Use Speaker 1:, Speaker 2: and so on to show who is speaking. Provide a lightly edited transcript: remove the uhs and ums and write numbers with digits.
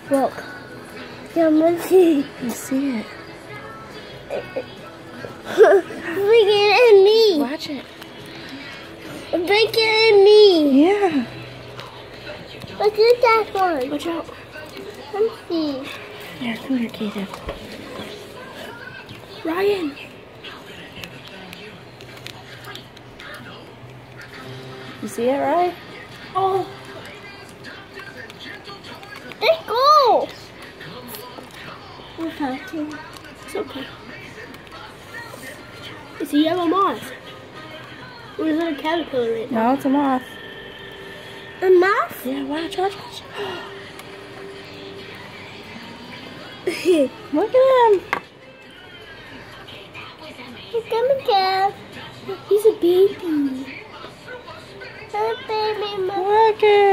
Speaker 1: Look. Yeah, let's see.
Speaker 2: You see it.
Speaker 1: Look at me.
Speaker 2: Watch it.
Speaker 1: Look at me.
Speaker 2: Yeah.
Speaker 1: Look at that one.
Speaker 2: Watch out.
Speaker 1: Let's see.
Speaker 2: Here, come here, Kaden. Ryan. You see it, Ryan?
Speaker 1: Oh. Let's go. Okay.
Speaker 2: It's okay. It's a yellow moth. Or is it a caterpillar right now? No, it's a moth.
Speaker 1: A moth?
Speaker 2: Yeah, watch. Look at him.
Speaker 1: He's coming down.
Speaker 2: He's a baby.
Speaker 1: A baby moth.
Speaker 2: Look at